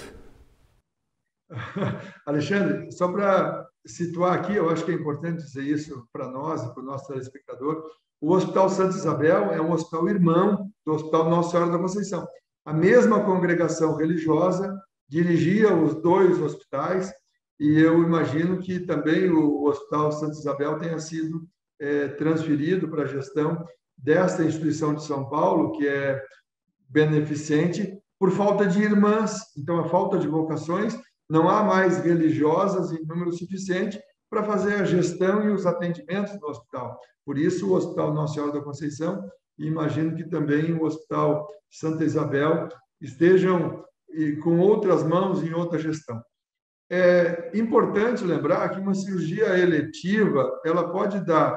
Alexandre, só para situar aqui, eu acho que é importante dizer isso para nós e para o nosso telespectador. O Hospital Santa Isabel é um hospital irmão do Hospital Nossa Senhora da Conceição. A mesma congregação religiosa dirigia os 2 hospitais, e eu imagino que também o Hospital Santa Isabel tenha sido transferido para a gestão desta instituição de São Paulo, que é beneficente, por falta de irmãs. Então, a falta de vocações, não há mais religiosas em número suficiente para fazer a gestão e os atendimentos do hospital. Por isso, o Hospital Nossa Senhora da Conceição, e imagino que também o Hospital Santa Isabel estejam com outras mãos em outra gestão. É importante lembrar que uma cirurgia eletiva, ela pode dar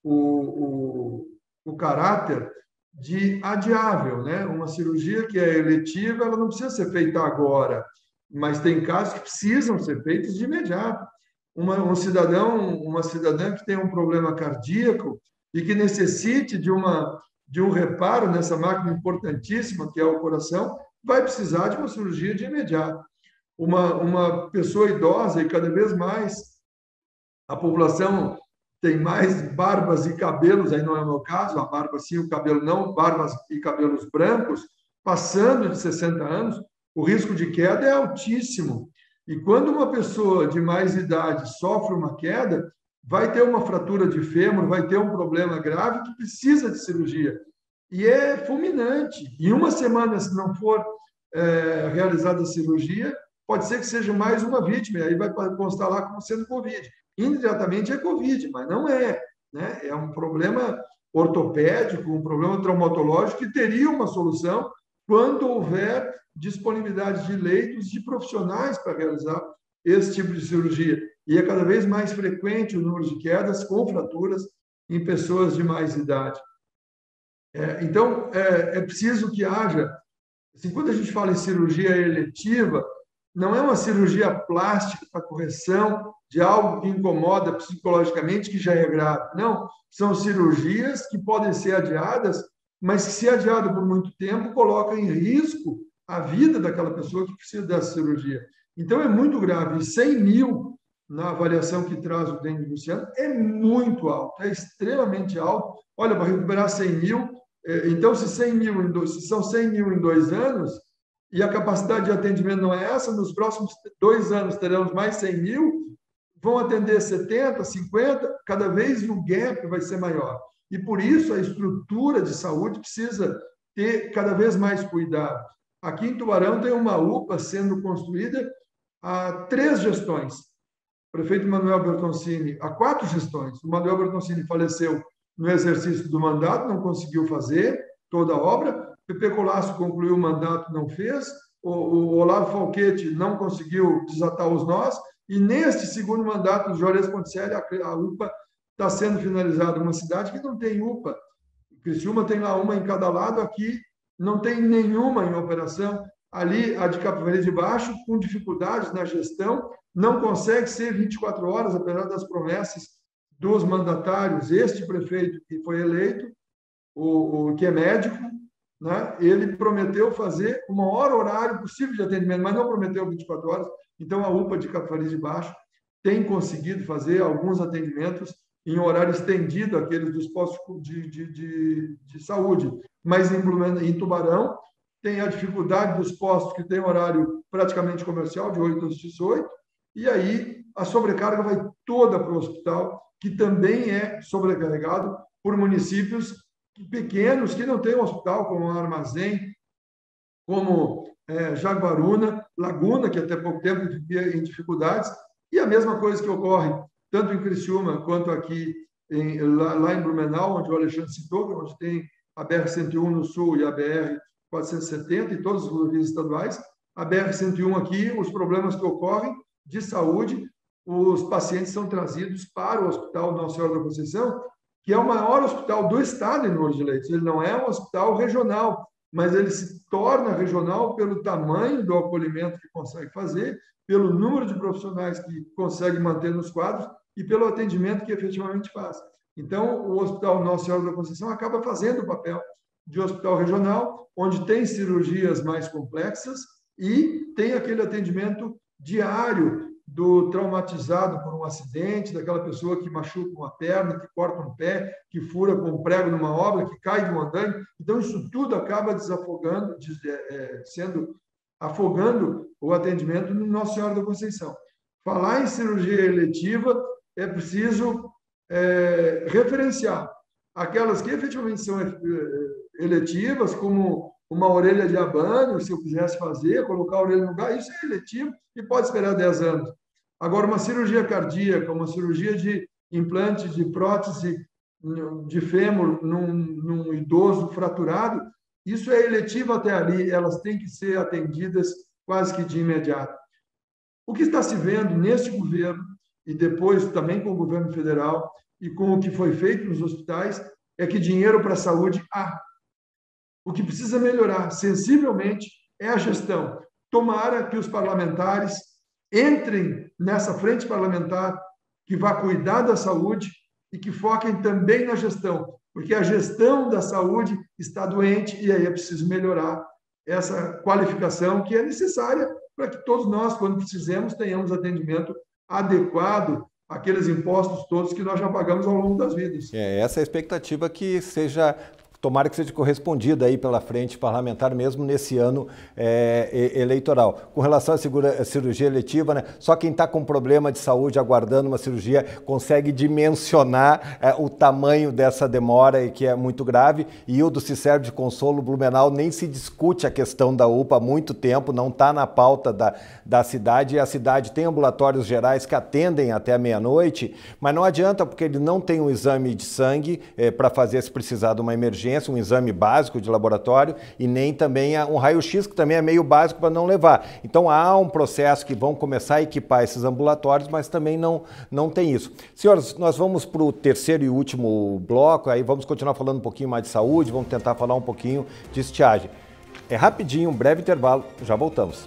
o caráter de adiável, né? Uma cirurgia que é eletiva, ela não precisa ser feita agora, mas tem casos que precisam ser feitos de imediato. Uma cidadã que tem um problema cardíaco e que necessite de um reparo nessa máquina importantíssima que é o coração, vai precisar de uma cirurgia de imediato. Uma pessoa idosa, e cada vez mais a população tem mais barbas e cabelos, aí não é o meu caso, a barba sim, o cabelo não, barbas e cabelos brancos, passando de 60 anos, o risco de queda é altíssimo. E quando uma pessoa de mais idade sofre uma queda, vai ter uma fratura de fêmur, vai ter um problema grave que precisa de cirurgia. E é fulminante. Em uma semana, se não for realizada a cirurgia, pode ser que seja mais uma vítima, e aí vai constar lá como sendo Covid. Indiretamente é Covid, mas não é, né? É um problema ortopédico, um problema traumatológico que teria uma solução quando houver disponibilidade de leitos de profissionais para realizar esse tipo de cirurgia. E é cada vez mais frequente o número de quedas com fraturas em pessoas de mais idade. Então, é preciso que haja... Assim, quando a gente fala em cirurgia eletiva, não é uma cirurgia plástica para correção de algo que incomoda psicologicamente, que já é grave. Não, são cirurgias que podem ser adiadas, mas que, se adiado por muito tempo, colocam em risco a vida daquela pessoa que precisa dessa cirurgia. Então, é muito grave. E 100 mil na avaliação que traz o Denis Luciano, é muito alto, é extremamente alto. Olha, para recuperar 100 mil, então se são 100 mil em 2 anos, e a capacidade de atendimento não é essa, nos próximos 2 anos teremos mais 100 mil, vão atender 70, 50, cada vez o gap vai ser maior. E por isso a estrutura de saúde precisa ter cada vez mais cuidado. Aqui em Tubarão tem uma UPA sendo construída há 3 gestões. O prefeito Manuel Bertoncini, há 4 gestões. O Manuel Bertoncini faleceu no exercício do mandato, não conseguiu fazer toda a obra. Pepe Colasso concluiu o mandato, não fez. O Olavo Falquete não conseguiu desatar os nós. E neste segundo mandato do Juarez Ponticelli, a UPA está sendo finalizada. Uma cidade que não tem UPA. Criciúma tem lá uma em cada lado, aqui não tem nenhuma em operação. Ali, a de Capivari de Baixo, com dificuldades na gestão, não consegue ser 24 horas, apesar das promessas dos mandatários. Este prefeito que foi eleito, o que é médico, né, ele prometeu fazer o maior horário possível de atendimento, mas não prometeu 24 horas. Então, a UPA de Capivari de Baixo tem conseguido fazer alguns atendimentos em horário estendido, aqueles dos postos de saúde. Mas em Tubarão, tem a dificuldade dos postos que têm horário praticamente comercial, de 8 às 18, e aí a sobrecarga vai toda para o hospital, que também é sobrecarregado por municípios pequenos que não têm hospital, como Armazém, como Jaguaruna, Laguna, que até pouco tempo vivia em dificuldades, e a mesma coisa que ocorre tanto em Criciúma quanto aqui lá em Blumenau, onde o Alexandre citou, onde tem a BR-101 no sul e a BR-470 e todas as rodovias estaduais. A BR-101 aqui, os problemas que ocorrem de saúde, os pacientes são trazidos para o Hospital Nossa Senhora da Conceição, que é o maior hospital do estado em número de leitos. Ele não é um hospital regional, mas ele se torna regional pelo tamanho do acolhimento que consegue fazer, pelo número de profissionais que consegue manter nos quadros e pelo atendimento que efetivamente faz. Então, o Hospital Nossa Senhora da Conceição acaba fazendo o papel de hospital regional, onde tem cirurgias mais complexas e tem aquele atendimento diário do traumatizado por um acidente, daquela pessoa que machuca uma perna, que corta um pé, que fura com um prego numa obra, que cai de um andaime. Então, isso tudo acaba desafogando, afogando o atendimento no Nossa Senhora da Conceição. Falar em cirurgia eletiva, é preciso referenciar aquelas que efetivamente são eletivas, como uma orelha de abano, se eu quisesse fazer, colocar a orelha no lugar, isso é eletivo e pode esperar 10 anos. Agora, uma cirurgia cardíaca, uma cirurgia de implante de prótese de fêmur num idoso fraturado, isso é eletivo até ali, elas têm que ser atendidas quase que de imediato. O que está se vendo neste governo, e depois também com o governo federal, e com o que foi feito nos hospitais, é que dinheiro para a saúde há. O que precisa melhorar sensivelmente é a gestão. Tomara que os parlamentares entrem nessa frente parlamentar que vá cuidar da saúde e que foquem também na gestão, porque a gestão da saúde está doente e aí é preciso melhorar essa qualificação que é necessária para que todos nós, quando precisemos, tenhamos atendimento adequado àqueles impostos todos que nós já pagamos ao longo das vidas. Essa é a expectativa que seja... Tomara que seja correspondida aí pela frente parlamentar mesmo nesse ano eleitoral. Com relação à cirurgia eletiva, né, só quem está com problema de saúde aguardando uma cirurgia consegue dimensionar o tamanho dessa demora, e que é muito grave. E o do Cicerve de Consolo, Blumenau, nem se discute a questão da UPA há muito tempo, não está na pauta da cidade. E a cidade tem ambulatórios gerais que atendem até a meia-noite, mas não adianta, porque ele não tem um exame de sangue para fazer se precisar de uma emergência, um exame básico de laboratório, e nem também um raio-x, que também é meio básico para não levar. Então há um processo que vão começar a equipar esses ambulatórios, mas também não tem isso. Senhores, nós vamos para o terceiro e último bloco, aí vamos continuar falando um pouquinho mais de saúde, vamos tentar falar um pouquinho de estiagem. É rapidinho, um breve intervalo, já voltamos.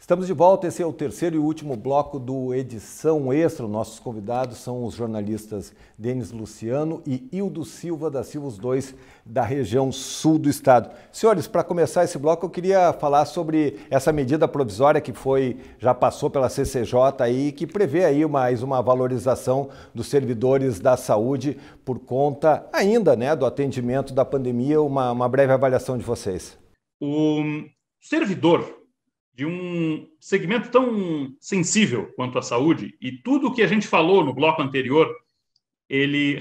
Estamos de volta, esse é o terceiro e último bloco do Edição Extra. Nossos convidados são os jornalistas Denis Luciano e Hildo Silva da Silva, os dois da região sul do estado. Senhores, para começar esse bloco, eu queria falar sobre essa medida provisória que já passou pela CCJ aí, que prevê aí mais uma valorização dos servidores da saúde por conta ainda, né, do atendimento da pandemia. Uma breve avaliação de vocês. O servidor de um segmento tão sensível quanto a saúde, e tudo o que a gente falou no bloco anterior, ele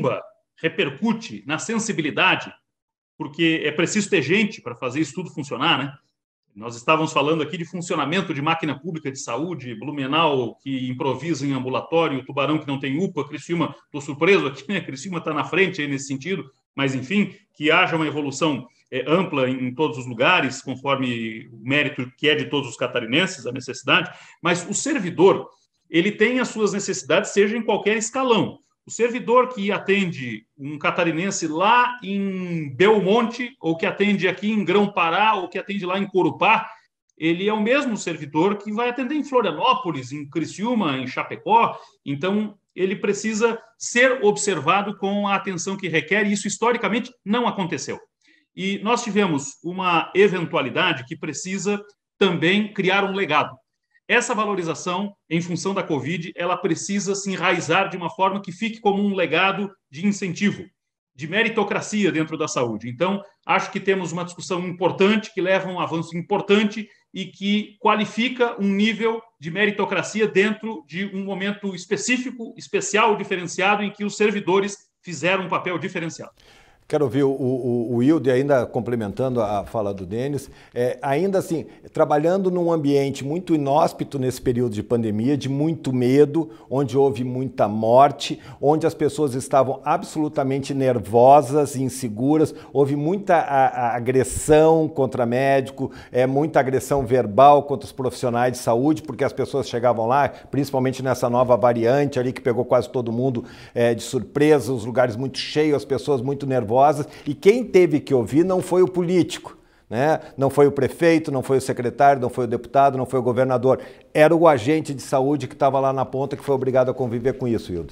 repercute na sensibilidade, porque é preciso ter gente para fazer isso tudo funcionar, né? Nós estávamos falando aqui de funcionamento de máquina pública de saúde, Blumenau que improvisa em ambulatório, Tubarão que não tem UPA, Criciúma, estou surpreso aqui, né? Criciúma está na frente aí nesse sentido, mas enfim, que haja uma evolução ampla em todos os lugares, conforme o mérito que é de todos os catarinenses, a necessidade, mas o servidor, ele tem as suas necessidades, seja em qualquer escalão. O servidor que atende um catarinense lá em Belmonte, ou que atende aqui em Grão-Pará, ou que atende lá em Corupá, ele é o mesmo servidor que vai atender em Florianópolis, em Criciúma, em Chapecó. Então, ele precisa ser observado com a atenção que requer, e isso historicamente não aconteceu. E nós tivemos uma eventualidade que precisa também criar um legado. Essa valorização, em função da Covid, ela precisa se enraizar de uma forma que fique como um legado de incentivo, de meritocracia dentro da saúde. Então, acho que temos uma discussão importante, que leva a um avanço importante e que qualifica um nível de meritocracia dentro de um momento específico, especial, diferenciado, em que os servidores fizeram um papel diferenciado. Quero ouvir o Hildo, ainda complementando a fala do Denis, ainda assim, trabalhando num ambiente muito inóspito nesse período de pandemia, de muito medo, onde houve muita morte, onde as pessoas estavam absolutamente nervosas, inseguras, houve muita agressão contra médico, muita agressão verbal contra os profissionais de saúde, porque as pessoas chegavam lá, principalmente nessa nova variante ali que pegou quase todo mundo de surpresa, os lugares muito cheios, as pessoas muito nervosas. E quem teve que ouvir não foi o político, né? Não foi o prefeito, não foi o secretário, não foi o deputado, não foi o governador. Era o agente de saúde que estava lá na ponta que foi obrigado a conviver com isso, Hildo.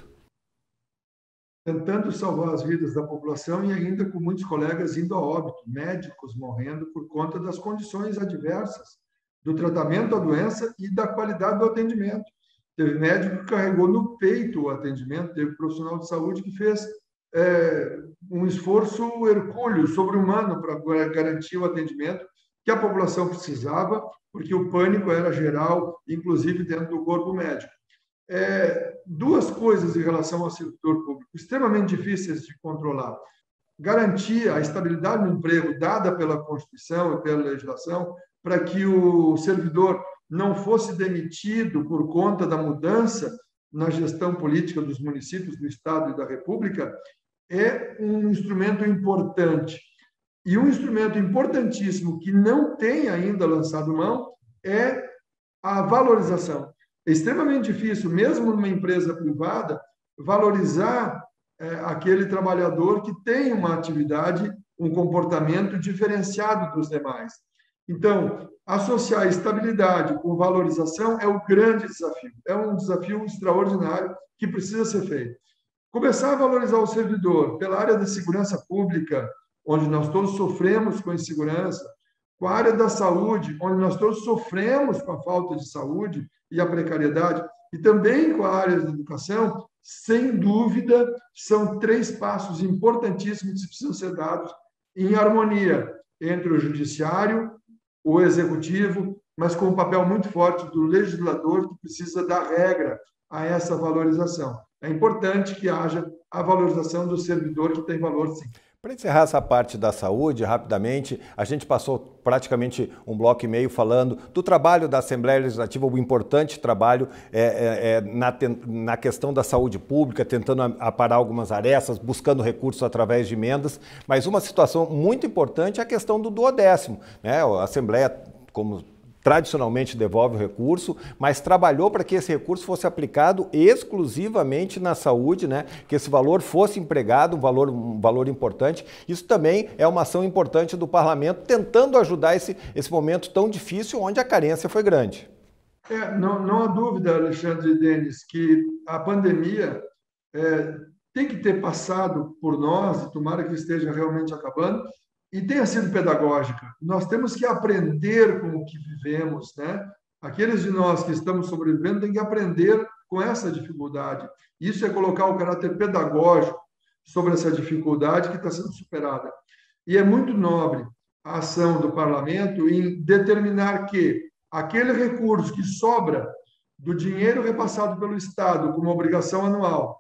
Tentando salvar as vidas da população e ainda com muitos colegas indo a óbito, médicos morrendo por conta das condições adversas do tratamento da doença e da qualidade do atendimento. Teve médico que carregou no peito o atendimento, teve profissional de saúde que fez um esforço hercúleo, sobre-humano, para garantir o atendimento que a população precisava, porque o pânico era geral, inclusive dentro do corpo médico. Duas coisas em relação ao setor público, extremamente difíceis de controlar. Garantir a estabilidade do emprego dada pela Constituição e pela legislação, para que o servidor não fosse demitido por conta da mudança na gestão política dos municípios, do Estado e da República, é um instrumento importante. E um instrumento importantíssimo que não tem ainda lançado mão é a valorização. É extremamente difícil, mesmo numa empresa privada, valorizar aquele trabalhador que tem uma atividade, um comportamento diferenciado dos demais. Então, associar estabilidade com valorização é o grande desafio. É um desafio extraordinário que precisa ser feito. Começar a valorizar o servidor pela área da segurança pública, onde nós todos sofremos com a insegurança, com a área da saúde, onde nós todos sofremos com a falta de saúde e a precariedade, e também com a área da educação, sem dúvida, são três passos importantíssimos que precisam ser dados em harmonia entre o judiciário, o executivo, mas com um papel muito forte do legislador, que precisa dar regra a essa valorização. É importante que haja a valorização do servidor, que tem valor, sim. Para encerrar essa parte da saúde, rapidamente, a gente passou praticamente um bloco e meio falando do trabalho da Assembleia Legislativa, o importante trabalho na questão da saúde pública, tentando aparar algumas arestas, buscando recursos através de emendas, mas uma situação muito importante é a questão do duodécimo, né? A Assembleia, como tradicionalmente devolve o recurso, mas trabalhou para que esse recurso fosse aplicado exclusivamente na saúde, né? Que esse valor fosse empregado, um valor importante. Isso também é uma ação importante do parlamento, tentando ajudar esse momento tão difícil, onde a carência foi grande. Não há dúvida, Alexandre e Denis, que a pandemia tem que ter passado por nós, e tomara que esteja realmente acabando, e tenha sido pedagógica. Nós temos que aprender com o que vivemos, né? Aqueles de nós que estamos sobrevivendo têm que aprender com essa dificuldade. Isso é colocar o caráter pedagógico sobre essa dificuldade que está sendo superada. E é muito nobre a ação do parlamento em determinar que aquele recurso que sobra do dinheiro repassado pelo Estado como obrigação anual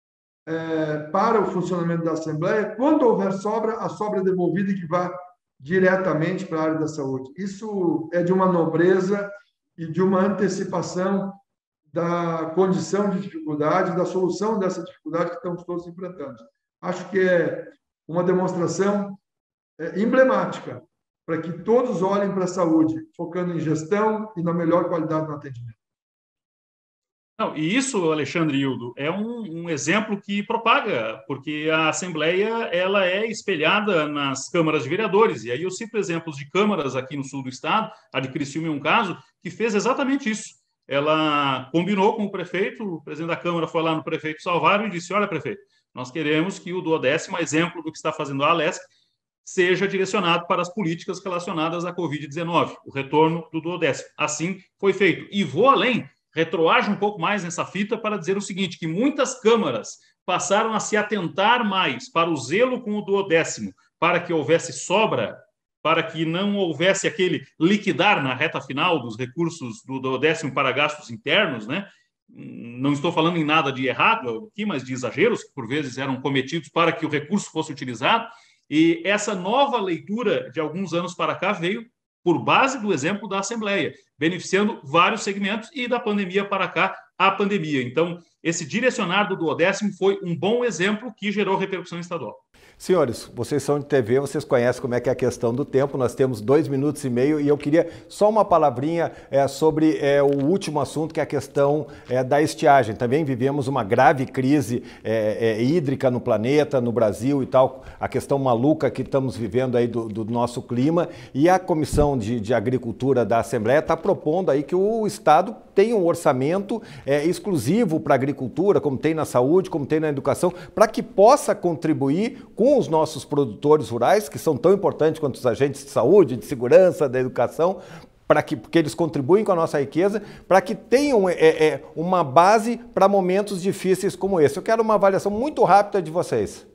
para o funcionamento da Assembleia, quando houver sobra, a sobra é devolvida e que vá diretamente para a área da saúde. Isso é de uma nobreza e de uma antecipação da condição de dificuldade, da solução dessa dificuldade que estamos todos enfrentando. Acho que é uma demonstração emblemática para que todos olhem para a saúde, focando em gestão e na melhor qualidade no atendimento. Não, e isso, Alexandre e Hildo, é um exemplo que propaga, porque a Assembleia ela é espelhada nas câmaras de vereadores, e aí eu cito exemplos de câmaras aqui no sul do estado, a de Criciúma é um caso, que fez exatamente isso. Ela combinou com o prefeito, o presidente da Câmara foi lá no prefeito Salvário e disse, olha, prefeito, nós queremos que o duodécimo, exemplo do que está fazendo a Alesc, seja direcionado para as políticas relacionadas à Covid-19, o retorno do duodécimo. Assim foi feito. E vou além, retroajo um pouco mais nessa fita para dizer o seguinte, que muitas câmaras passaram a se atentar mais para o zelo com o duodécimo, para que houvesse sobra, para que não houvesse aquele liquidar na reta final dos recursos do duodécimo para gastos internos, né? Não estou falando em nada de errado aqui, mas de exageros que por vezes eram cometidos para que o recurso fosse utilizado. E essa nova leitura de alguns anos para cá veio por base do exemplo da Assembleia, beneficiando vários segmentos e da pandemia para cá, a pandemia. Então, esse direcionar do duodécimo foi um bom exemplo que gerou repercussão estadual. Senhores, vocês são de TV, vocês conhecem como é que é a questão do tempo, nós temos 2 minutos e meio e eu queria só uma palavrinha sobre o último assunto, que é a questão da estiagem. Também vivemos uma grave crise hídrica no planeta, no Brasil e tal, a questão maluca que estamos vivendo aí do nosso clima, e a Comissão de Agricultura da Assembleia está propondo aí que o Estado tenha um orçamento exclusivo para a agricultura, como tem na saúde, como tem na educação, para que possa contribuir com os nossos produtores rurais, que são tão importantes quanto os agentes de saúde, de segurança, da educação, porque eles contribuem com a nossa riqueza, para que tenham uma base para momentos difíceis como esse. Eu quero uma avaliação muito rápida de vocês.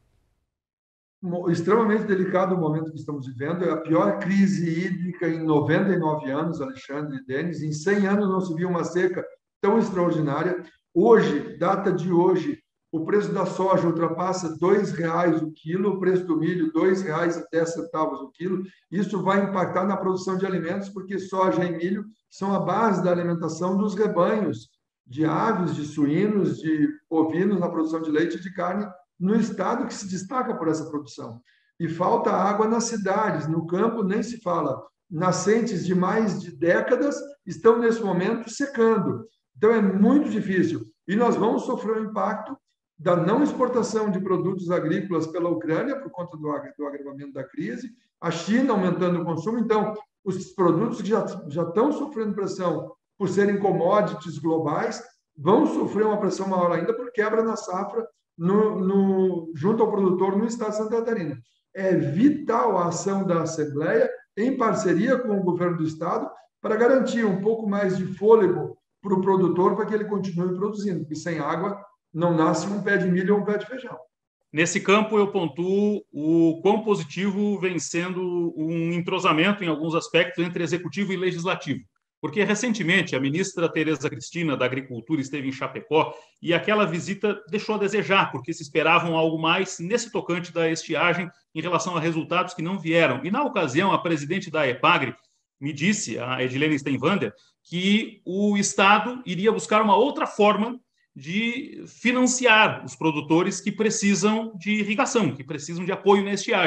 Extremamente delicado o momento que estamos vivendo, é a pior crise hídrica em 99 anos, Alexandre e Denis, em 100 anos não se viu uma seca tão extraordinária. Hoje, data de hoje, o preço da soja ultrapassa R$ 2,00 o quilo, o preço do milho R$ 2,10 o quilo. Isso vai impactar na produção de alimentos, porque soja e milho são a base da alimentação dos rebanhos de aves, de suínos, de ovinos na produção de leite e de carne, no estado que se destaca por essa produção. E falta água nas cidades, no campo nem se fala. Nascentes de mais de décadas estão, nesse momento, secando. Então, é muito difícil. E nós vamos sofrer o impacto da não exportação de produtos agrícolas pela Ucrânia, por conta do agravamento da crise, a China aumentando o consumo. Então, os produtos que já estão sofrendo pressão por serem commodities globais vão sofrer uma pressão maior ainda por quebra na safra junto ao produtor no estado de Santa Catarina. É vital a ação da Assembleia, em parceria com o governo do estado, para garantir um pouco mais de fôlego para o produtor, para que ele continue produzindo, porque sem água não nasce um pé de milho ou um pé de feijão. Nesse campo, eu pontuo o quão positivo vem sendo um entrosamento em alguns aspectos entre executivo e legislativo. Porque, recentemente, a ministra Tereza Cristina, da Agricultura, esteve em Chapecó e aquela visita deixou a desejar, porque se esperavam algo mais nesse tocante da estiagem em relação a resultados que não vieram. E, na ocasião, a presidente da EPAGRE me disse, a Edilene Steinwander, que o Estado iria buscar uma outra forma de financiar os produtores que precisam de irrigação, que precisam de apoio na estiagem.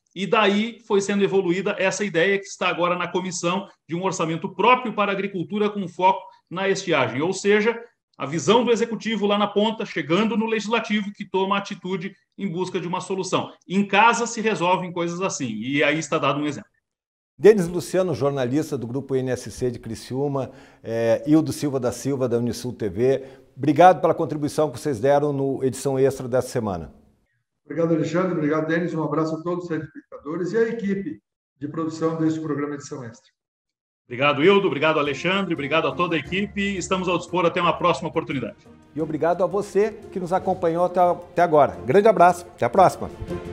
e daí foi sendo evoluída essa ideia que está agora na comissão de um orçamento próprio para a agricultura com foco na estiagem, ou seja, a visão do executivo lá na ponta, chegando no legislativo que toma atitude em busca de uma solução. Em casa se resolvem coisas assim, e aí está dado um exemplo. Denis Luciano, jornalista do Grupo NSC de Criciúma, Hildo Silva da Silva, da Unisul TV, obrigado pela contribuição que vocês deram no Edição Extra dessa semana. Obrigado, Alexandre. Obrigado, Denis. Um abraço a todos os telespectadores e a equipe de produção deste programa Edição Extra. Obrigado, Hildo. Obrigado, Alexandre. Obrigado a toda a equipe. Estamos ao dispor até uma próxima oportunidade. E obrigado a você que nos acompanhou até agora. Grande abraço. Até a próxima.